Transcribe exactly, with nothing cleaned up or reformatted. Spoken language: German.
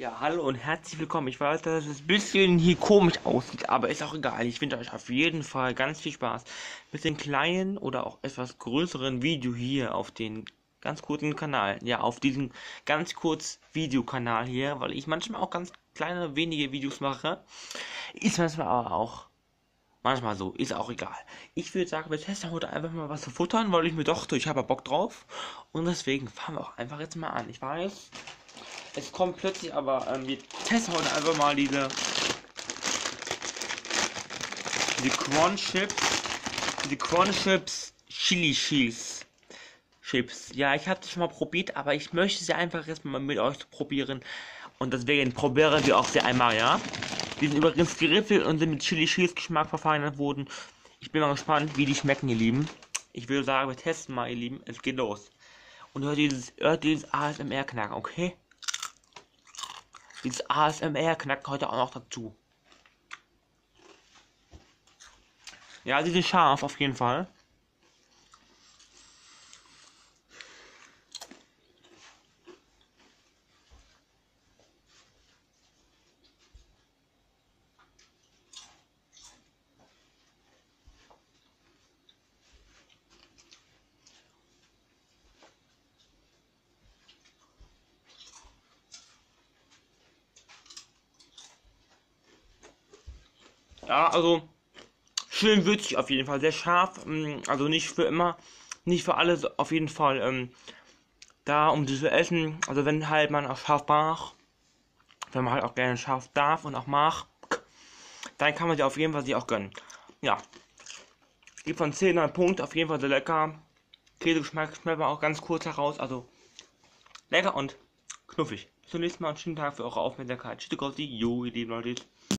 Ja, hallo und herzlich willkommen. Ich weiß, dass es ein bisschen hier komisch aussieht, aber ist auch egal. Ich wünsche euch auf jeden Fall ganz viel Spaß mit dem kleinen oder auch etwas größeren Video hier auf den ganz kurzen Kanal. Ja, auf diesem ganz kurz Videokanal hier, weil ich manchmal auch ganz kleine, wenige Videos mache. Ist manchmal aber auch manchmal so, ist auch egal. Ich würde sagen, wir testen heute einfach mal was zu futtern, weil ich mir dachte, ich habe ja Bock drauf. Und deswegen fangen wir auch einfach jetzt mal an. Ich weiß, es kommt plötzlich, aber ähm, wir testen heute einfach mal diese, die Corn Chips, die Corn Chips Chili Cheese Chips. Ja, ich habe das schon mal probiert, aber ich möchte sie einfach jetzt mal mit euch probieren. Und deswegen probieren wir auch sie einmal, ja. Die sind übrigens geriffelt und sind mit Chili Cheese Geschmack verfeinert worden. Ich bin mal gespannt, wie die schmecken, ihr Lieben. Ich würde sagen, wir testen mal, ihr Lieben. Es geht los. Und hört dieses, hört dieses A S M R-Knacken, okay? Dieses A S M R-Knacken heute auch noch dazu. Ja, die sind scharf auf jeden Fall. Ja, also schön würzig auf jeden Fall, sehr scharf, also nicht für immer, nicht für alle auf jeden Fall ähm, da, um sie zu essen. Also wenn halt man auch scharf mag, wenn man halt auch gerne scharf darf und auch mag, dann kann man sie auf jeden Fall sich auch gönnen. Ja, die von zehn ein Punkt, auf jeden Fall sehr lecker. Käsegeschmack schmeckt man auch ganz kurz heraus, also lecker und knuffig. Bis zum nächsten Mal und schönen Tag für eure Aufmerksamkeit. Tschüss, jo, ihr lieben Leute.